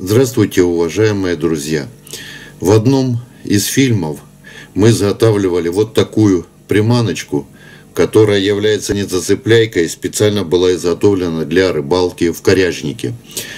Здравствуйте, уважаемые друзья! В одном из фильмов мы изготавливали вот такую приманочку, которая является незацепляйкой и специально была изготовлена для рыбалки в коряжнике.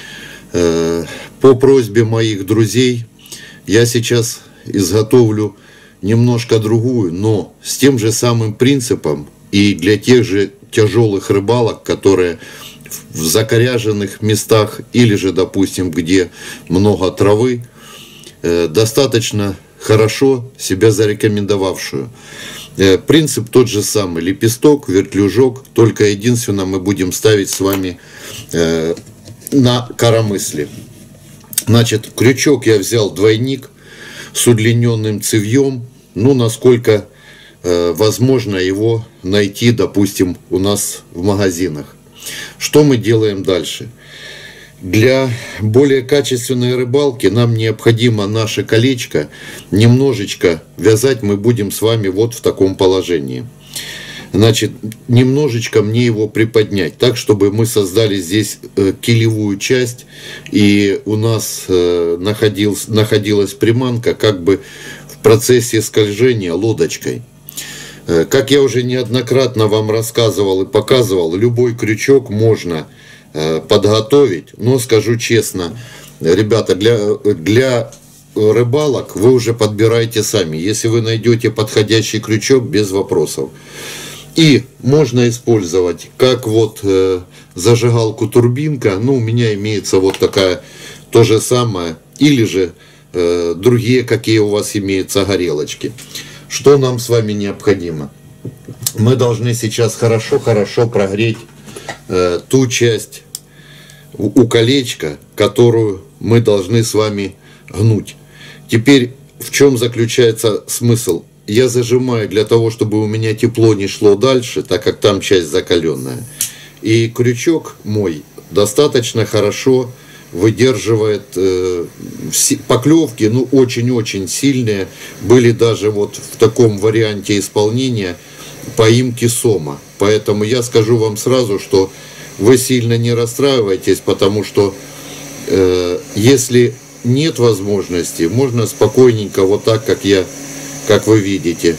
По просьбе моих друзей я сейчас изготовлю немножко другую, но с тем же самым принципом и для тех же тяжелых рыбалок, которые в закоряженных местах или же, допустим, где много травы, достаточно хорошо себя зарекомендовавшую. Принцип тот же самый: лепесток, вертлюжок, только единственное мы будем ставить с вами на коромысле. Значит, крючок я взял двойник с удлиненным цевьем, ну, насколько возможно его найти, допустим, у нас в магазинах. Что мы делаем дальше? Для более качественной рыбалки нам необходимо наше колечко немножечко вязать мы будем с вами вот в таком положении. Значит, немножечко мне его приподнять, так, чтобы мы создали здесь килевую часть, и у нас находилась приманка как бы в процессе скольжения лодочкой. Как я уже неоднократно вам рассказывал и показывал, любой крючок можно подготовить, но скажу честно, ребята, для рыбалок вы уже подбираете сами. Если вы найдете подходящий крючок, без вопросов. И можно использовать как вот зажигалку турбинка, ну, у меня имеется вот такая, то же самое, или же другие, какие у вас имеются горелочки. Что нам с вами необходимо? Мы должны сейчас хорошо прогреть ту часть у колечка, которую мы должны с вами гнуть. Теперь в чем заключается смысл? Я зажимаю для того, чтобы у меня тепло не шло дальше, так как там часть закаленная. И крючок мой достаточно хорошо выдерживает поклевки, ну, очень-очень сильные. Были даже вот в таком варианте исполнения поимки сома. Поэтому я скажу вам сразу, что вы сильно не расстраивайтесь, потому что если нет возможности, можно спокойненько вот так, как вы видите,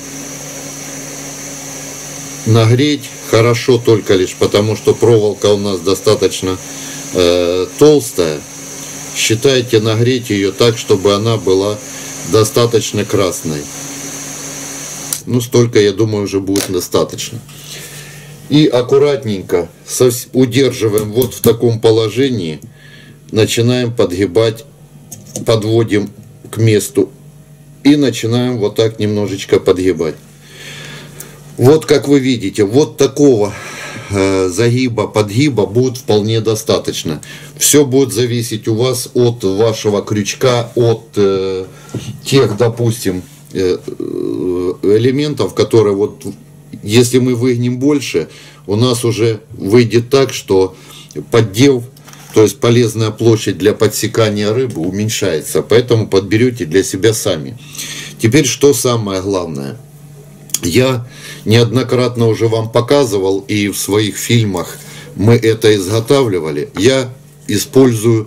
нагреть хорошо, только лишь потому, что проволока у нас достаточно толстая. Считайте, нагреть ее так, чтобы она была достаточно красной. Ну, столько, я думаю, уже будет достаточно. И аккуратненько удерживаем вот в таком положении, начинаем подгибать, подводим к месту и начинаем вот так немножечко подгибать. Вот как вы видите, вот такого загиба, подгиба будет вполне достаточно. Все будет зависеть у вас от вашего крючка, от тех, допустим, элементов, которые вот, если мы выгнем больше, у нас уже выйдет так, что поддев, то есть полезная площадь для подсекания рыбы уменьшается, поэтому подберете для себя сами. Теперь, что самое главное? Я неоднократно уже вам показывал, и в своих фильмах мы это изготавливали. Я использую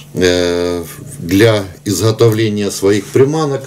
для изготовления своих приманок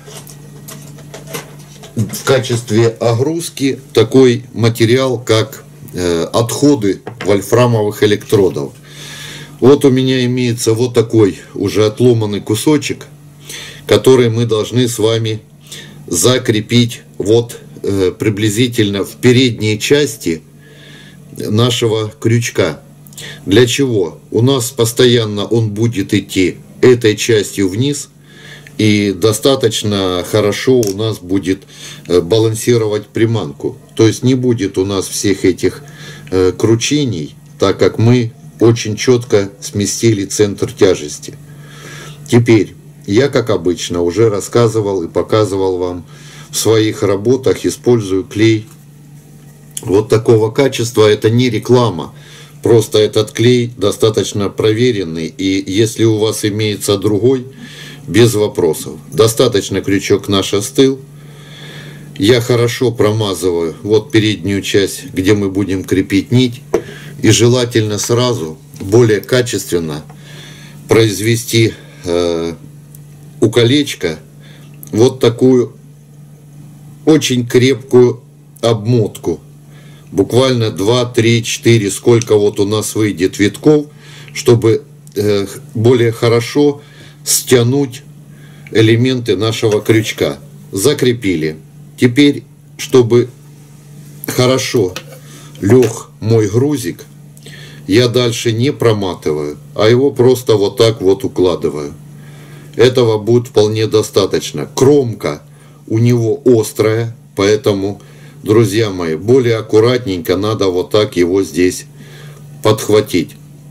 в качестве огрузки такой материал, как отходы вольфрамовых электродов. Вот у меня имеется вот такой уже отломанный кусочек, который мы должны с вами закрепить вот приблизительно в передней части нашего крючка. Для чего? У нас постоянно он будет идти этой частью вниз, и достаточно хорошо у нас будет балансировать приманку. То есть не будет у нас всех этих кручений, так как мы очень четко сместили центр тяжести. Теперь я, как обычно, уже рассказывал и показывал вам в своих работах, использую клей вот такого качества. Это не реклама, просто этот клей достаточно проверенный, и если у вас имеется другой, без вопросов. Достаточно крючок наш остыл. Я хорошо промазываю вот переднюю часть, где мы будем крепить нить, и желательно сразу более качественно произвести у колечка вот такую очень крепкую обмотку. Буквально 2, 3, 4, сколько вот у нас выйдет витков, чтобы более хорошо стянуть элементы нашего крючка. Закрепили. Теперь, чтобы хорошо лег мой грузик, я дальше не проматываю, а его просто вот так вот укладываю. Этого будет вполне достаточно. Кромка у него острая, поэтому, друзья мои, более аккуратненько надо вот так его здесь подхватить.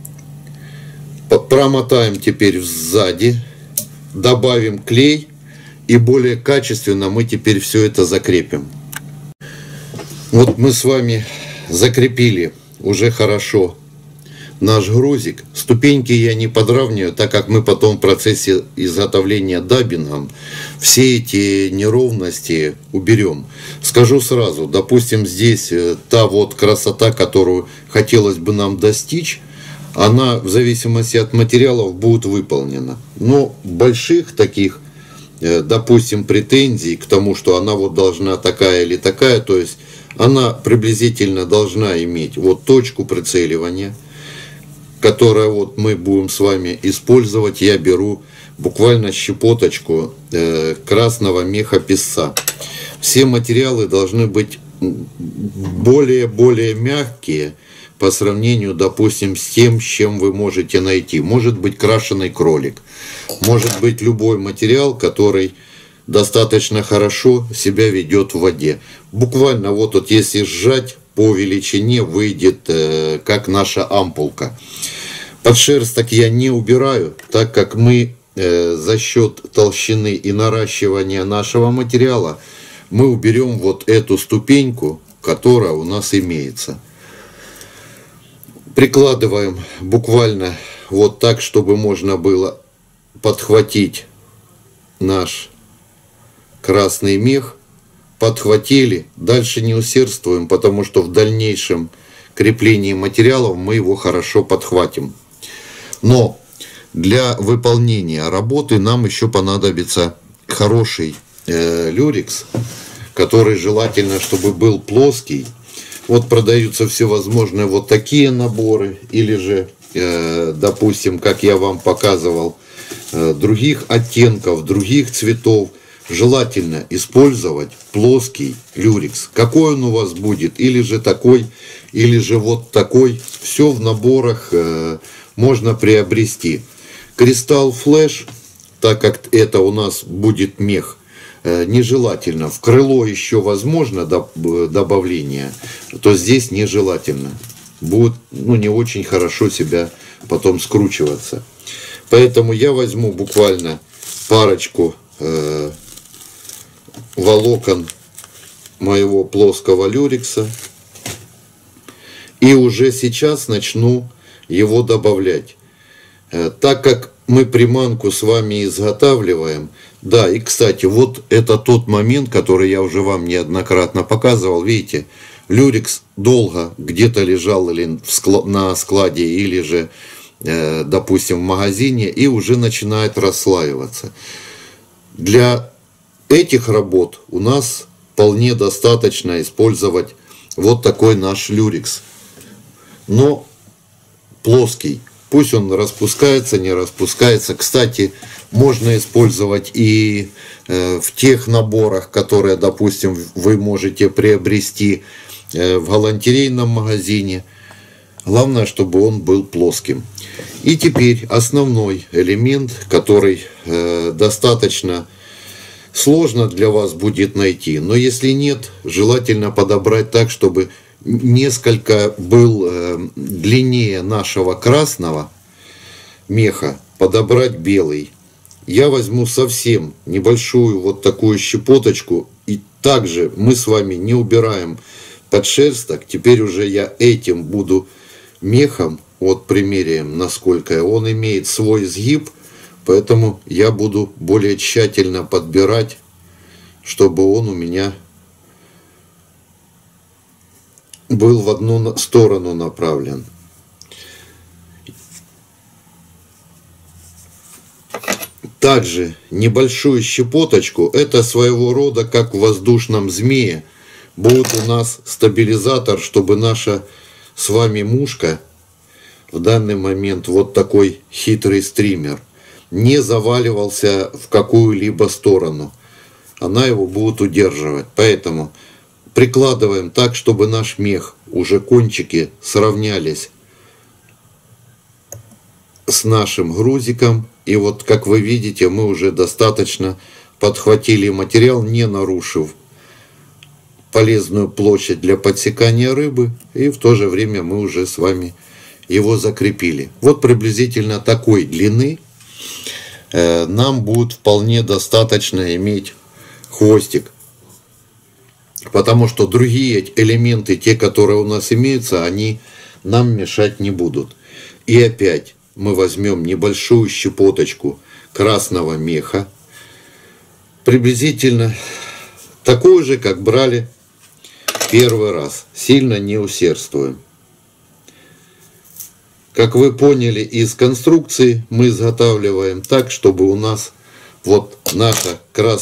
Промотаем теперь сзади, добавим клей и более качественно мы теперь все это закрепим. Вот мы с вами закрепили уже хорошо наш грузик. Ступеньки я не подравниваю, так как мы потом в процессе изготовления даббингом все эти неровности уберем. Скажу сразу, допустим, здесь та вот красота, которую хотелось бы нам достичь, она в зависимости от материалов будет выполнена. Но больших таких, допустим, претензий к тому, что она вот должна такая или такая, то есть она приблизительно должна иметь вот точку прицеливания, которое вот мы будем с вами использовать. Я беру буквально щепоточку красного меха песца. Все материалы должны быть более мягкие по сравнению, допустим, с тем, с чем вы можете найти. Может быть крашеный кролик, может быть любой материал, который достаточно хорошо себя ведет в воде. Буквально вот если сжать по величине, выйдет как наша ампулка. Подшерсток я не убираю, так как мы за счет толщины и наращивания нашего материала мы уберем вот эту ступеньку, которая у нас имеется. Прикладываем буквально вот так, чтобы можно было подхватить наш красный мех. Подхватили, дальше не усердствуем, потому что в дальнейшем креплении материалов мы его хорошо подхватим. Но для выполнения работы нам еще понадобится хороший люрекс, который желательно, чтобы был плоский. Вот продаются всевозможные вот такие наборы, или же, допустим, как я вам показывал, других оттенков, других цветов. Желательно использовать плоский люрекс. Какой он у вас будет, или же такой, или же вот такой. Все в наборах можно приобрести. Кристалл флеш, так как это у нас будет мех, нежелательно. В крыло еще возможно добавление, то здесь нежелательно. Будет не очень хорошо себя потом скручиваться. Поэтому я возьму буквально парочку волокон моего плоского люрекса и уже сейчас начну его добавлять. Так как мы приманку с вами изготавливаем, да, и кстати, вот это тот момент, который я уже вам неоднократно показывал. Видите, люрекс долго где-то лежал или на складе, или же, допустим, в магазине, и уже начинает расслаиваться. Для этих работ у нас вполне достаточно использовать вот такой наш люрекс, но плоский. Пусть он распускается, не распускается. Кстати, можно использовать и в тех наборах, которые, допустим, вы можете приобрести в галантерейном магазине. Главное, чтобы он был плоским. И теперь основной элемент, который достаточно сложно для вас будет найти. Но если нет, желательно подобрать так, чтобы несколько был длиннее нашего красного меха, подобрать белый. Я возьму совсем небольшую вот такую щепоточку. И также мы с вами не убираем подшерсток. Теперь уже я этим буду мехом, вот примеряем, насколько он имеет свой сгиб. Поэтому я буду более тщательно подбирать, чтобы он у меня был в одну сторону направлен. также небольшую щепоточку, это своего рода, как в воздушном змее, будет у нас стабилизатор, чтобы наша с вами мушка, в данный момент вот такой хитрый стример, не заваливался в какую-либо сторону. Она его будет удерживать. Поэтому прикладываем так, чтобы наш мех, уже кончики сравнялись с нашим грузиком. И вот, как вы видите, мы уже достаточно подхватили материал, не нарушив полезную площадь для подсекания рыбы. И в то же время мы уже с вами его закрепили. Вот приблизительно такой длины нам будет вполне достаточно иметь хвостик. Потому что другие элементы, те, которые у нас имеются, они нам мешать не будут. И опять мы возьмем небольшую щепоточку красного меха, приблизительно такую же, как брали первый раз. Сильно не усердствуем. Как вы поняли из конструкции, мы изготавливаем так, чтобы у нас вот наша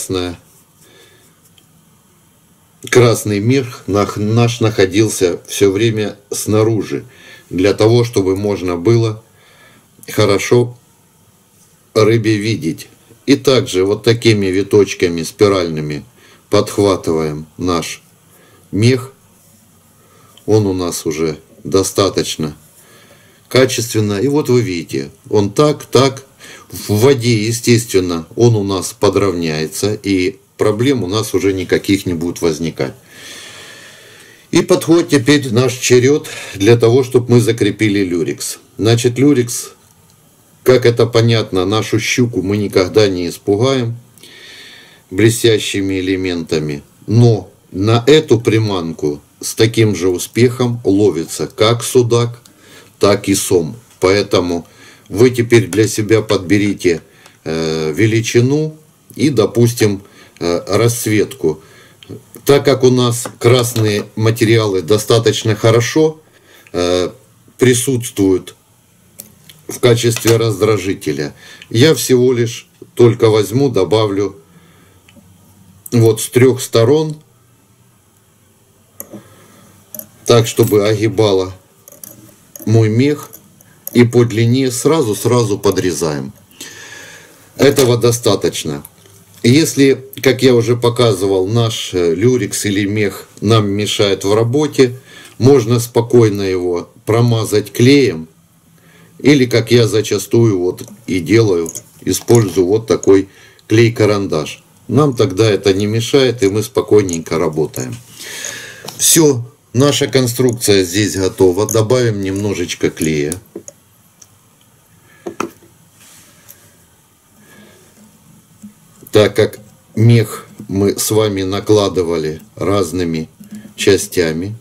красный мех наш находился все время снаружи, для того, чтобы можно было хорошо рыбе видеть. И также вот такими виточками спиральными подхватываем наш мех. Он у нас уже достаточно качественно. И вот вы видите, он так. В воде, естественно, он у нас подровняется, и проблем у нас уже никаких не будет возникать. И подходит теперь наш черед для того, чтобы мы закрепили люрекс. Значит, люрекс, как это понятно, нашу щуку мы никогда не испугаем блестящими элементами. Но на эту приманку с таким же успехом ловится как судак, так и сом. Поэтому вы теперь для себя подберите величину и, допустим, расцветку. Так как у нас красные материалы достаточно хорошо присутствуют в качестве раздражителя, я всего лишь только возьму, добавлю вот с 3 сторон, так, чтобы огибала мой мех, и по длине сразу подрезаем. Этого достаточно. Если, как я уже показывал, наш люрекс или мех нам мешает в работе, можно спокойно его промазать клеем, или, как я зачастую вот и делаю, использую вот такой клей-карандаш. Нам тогда это не мешает, и мы спокойненько работаем. Все, наша конструкция здесь готова. Добавим немножечко клея. Так как мех мы с вами накладывали разными частями,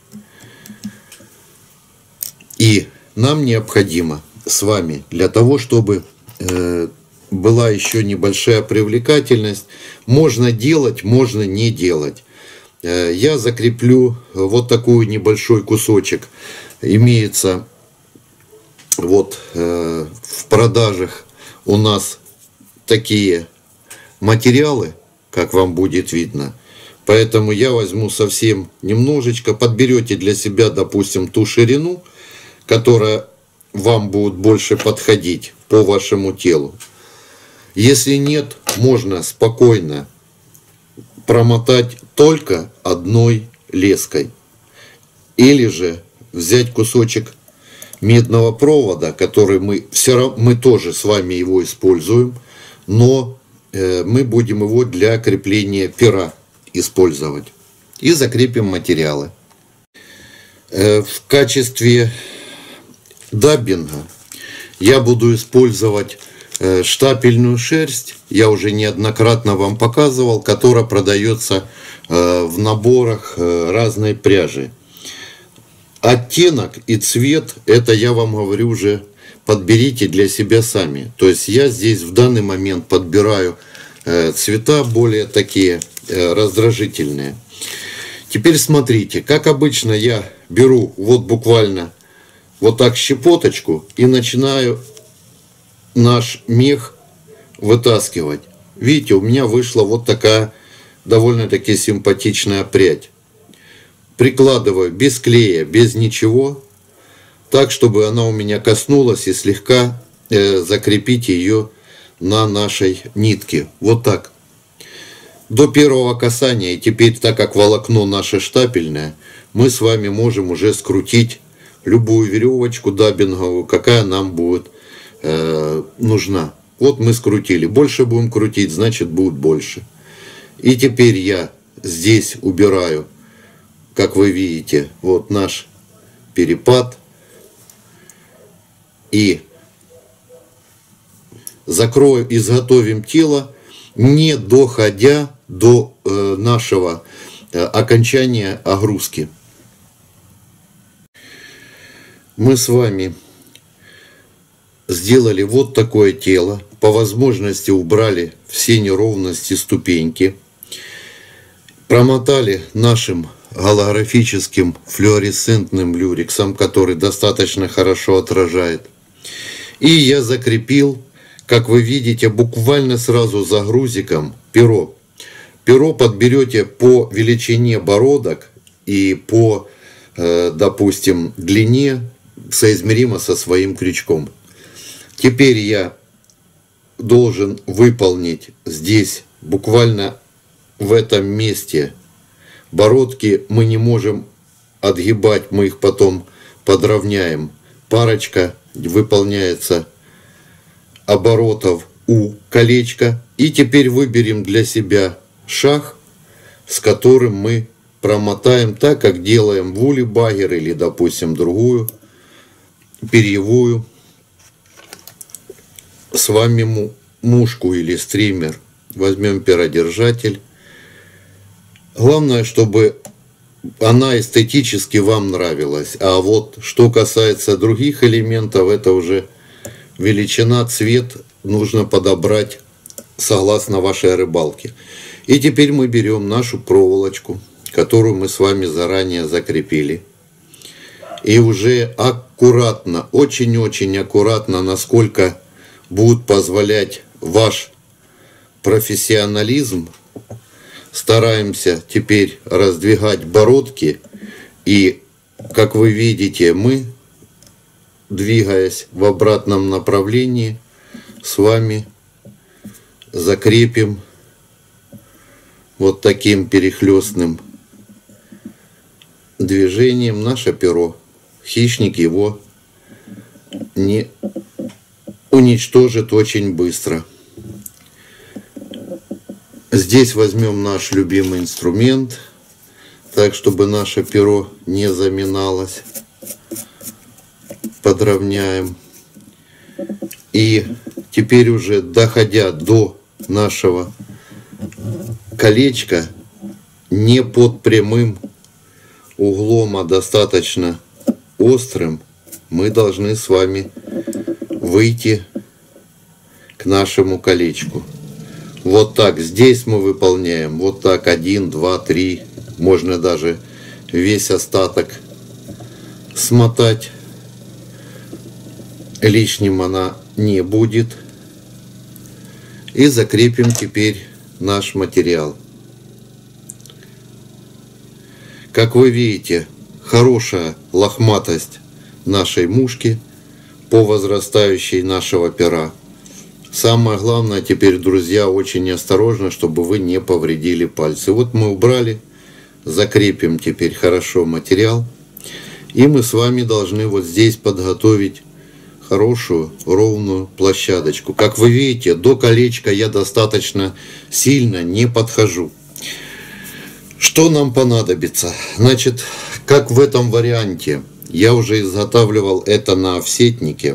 и нам необходимо с вами для того, чтобы была еще небольшая привлекательность, можно делать, можно не делать. Я закреплю вот такой небольшой кусочек. Имеется вот в продажах у нас такие материалы, как вам будет видно. Поэтому я возьму совсем немножечко, подберете для себя, допустим, ту ширину, которая вам будет больше подходить по вашему телу. Если нет, можно спокойно промотать только одной леской. Или же взять кусочек медного провода, который мы тоже с вами его используем, но мы будем его для крепления пера использовать. И закрепим материалы. В качестве даббинга я буду использовать штапельную шерсть. Я уже неоднократно вам показывал, которая продается в наборах разной пряжи. Оттенок и цвет, это я вам говорю уже, подберите для себя сами. То есть я здесь в данный момент подбираю цвета более такие раздражительные. Теперь смотрите, как обычно я беру вот буквально вот так щепоточку и начинаю наш мех вытаскивать. Видите, у меня вышла вот такая довольно-таки симпатичная прядь. Прикладываю без клея, без ничего, так, чтобы она у меня коснулась, и слегка закрепить ее на нашей нитке. Вот так. До первого касания, и теперь, так как волокно наше штапельное, мы с вами можем уже скрутить любую веревочку даббинговую, какая нам будет нужна. Вот мы скрутили. Больше будем крутить, значит будет больше. И теперь я здесь убираю, как вы видите, вот наш перепад. И закроем, изготовим тело, не доходя до нашего окончания огрузки. Мы с вами сделали вот такое тело. По возможности убрали все неровности ступеньки. Промотали нашим голографическим флуоресцентным люрексом, который достаточно хорошо отражает. И я закрепил, как вы видите, буквально сразу за грузиком перо. Перо подберете по величине бородок и по, допустим, длине, соизмеримо со своим крючком. Теперь я должен выполнить здесь, буквально в этом месте, бородки мы не можем отгибать, мы их потом подровняем. Парочка выполняется оборотов у колечка. И теперь выберем для себя шаг, с которым мы промотаем так, как делаем в уле-багер или, допустим, другую перьевую с вами мушку или стример. Возьмем перодержатель. Главное, чтобы она эстетически вам нравилась. А вот что касается других элементов, это уже величина, цвет нужно подобрать согласно вашей рыбалке. И теперь мы берем нашу проволочку, которую мы с вами заранее закрепили. И уже аккуратно, очень-очень аккуратно, насколько будет позволять ваш профессионализм, стараемся теперь раздвигать бородки. И, как вы видите, мы, двигаясь в обратном направлении, с вами закрепим вот таким перехлестным движением наше перо. Хищник его не уничтожит очень быстро. Здесь возьмем наш любимый инструмент, так, чтобы наше перо не заминалось. Подровняем. И теперь уже, доходя до нашего колечка, не под прямым углом, а достаточно острым, мы должны с вами выйти к нашему колечку. Вот так. Здесь мы выполняем вот так 1, 2, 3. Можно даже весь остаток смотать. Лишним она не будет. И закрепим теперь наш материал. Как вы видите, хорошая лохматость нашей мушки по возрастающей нашего пера. Самое главное теперь, друзья, очень осторожно, чтобы вы не повредили пальцы. Вот мы убрали, закрепим теперь хорошо материал. И мы с вами должны вот здесь подготовить хорошую ровную площадочку. Как вы видите, до колечка я достаточно сильно не подхожу. Что нам понадобится? Значит, как в этом варианте, я уже изготавливал это на офсетнике.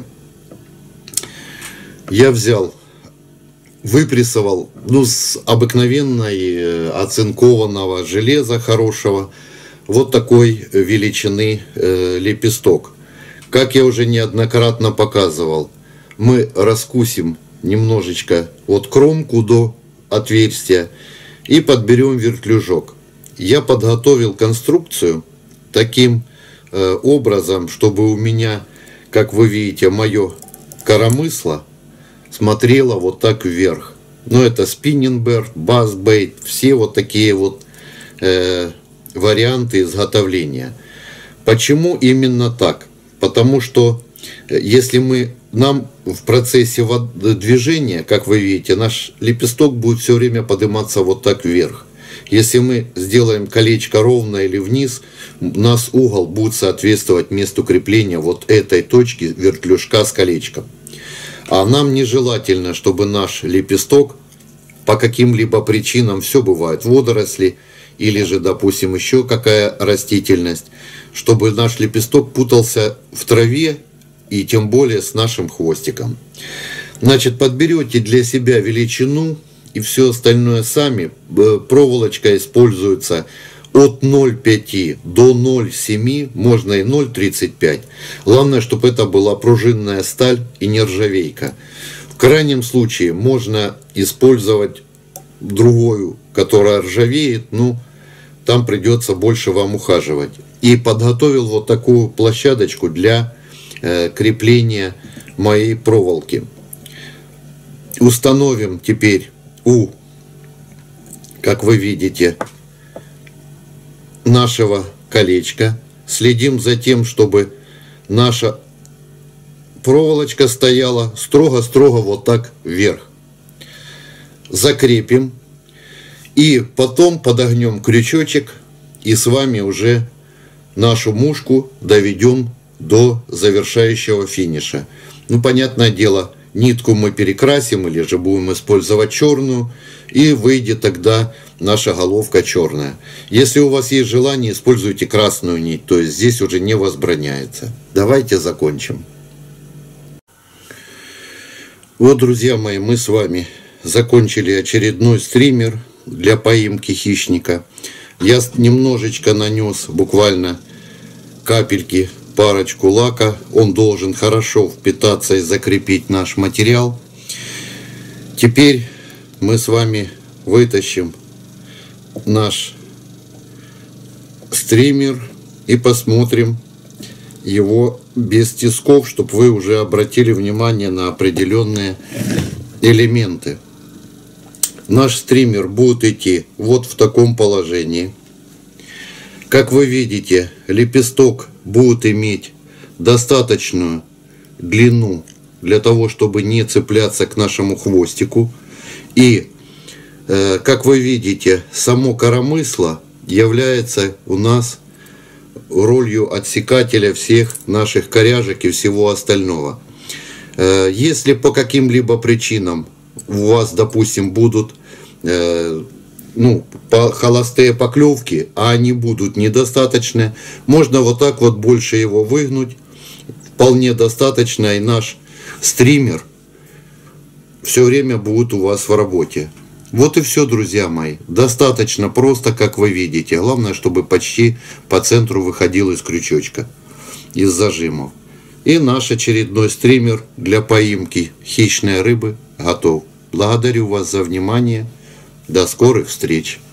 Я взял, выпрессовал, с обыкновенной оцинкованного железа хорошего, вот такой величины лепесток. Как я уже неоднократно показывал, мы раскусим немножечко вот кромку до отверстия и подберем вертлюжок. Я подготовил конструкцию таким образом, чтобы у меня, как вы видите, мое коромысло смотрела вот так вверх. Но это спиннингберт, бассбейт, все вот такие вот варианты изготовления. Почему именно так? Потому что если нам в процессе движения, как вы видите, наш лепесток будет все время подниматься вот так вверх. Если мы сделаем колечко ровно или вниз, у нас угол будет соответствовать месту крепления вот этой точки вертлюжка с колечком. А нам нежелательно, чтобы наш лепесток по каким-либо причинам, все бывает, водоросли или же, допустим, еще какая растительность, чтобы наш лепесток путался в траве и тем более с нашим хвостиком. Значит, подберете для себя величину и все остальное сами. Проволочка используется от 0,5 до 0,7, можно и 0,35. Главное, чтобы это была пружинная сталь и нержавейка. В крайнем случае можно использовать другую, которая ржавеет, ну, там придется больше вам ухаживать. И подготовил вот такую площадочку для крепления моей проволоки. Установим теперь как вы видите, нашего колечка. Следим за тем, чтобы наша проволочка стояла строго-строго вот так вверх. Закрепим. И потом подогнем крючочек. И с вами уже нашу мушку доведем до завершающего финиша. Ну, понятное дело, нитку мы перекрасим или же будем использовать черную. И выйдет тогда наша головка черная. Если у вас есть желание, используйте красную нить. То есть здесь уже не возбраняется. Давайте закончим. Вот, друзья мои, мы с вами закончили очередной стример для поимки хищника. Я немножечко нанес, буквально капельки, парочку лака. Он должен хорошо впитаться и закрепить наш материал. Теперь мы с вами вытащим наш стример и посмотрим его без тисков, чтобы вы уже обратили внимание на определенные элементы. Наш стример будет идти вот в таком положении. Как вы видите, лепесток будет иметь достаточную длину для того, чтобы не цепляться к нашему хвостику. И, как вы видите, само коромысло является у нас ролью отсекателя всех наших коряжек и всего остального. Если по каким-либо причинам у вас, допустим, будут холостые поклевки, а они будут недостаточны, можно вот так вот больше его выгнуть. Вполне достаточно, и наш стример все время будет у вас в работе. Вот и все, друзья мои. Достаточно просто, как вы видите. Главное, чтобы почти по центру выходил из крючочка, из зажимов. И наш очередной стример для поимки хищной рыбы готов. Благодарю вас за внимание. До скорых встреч!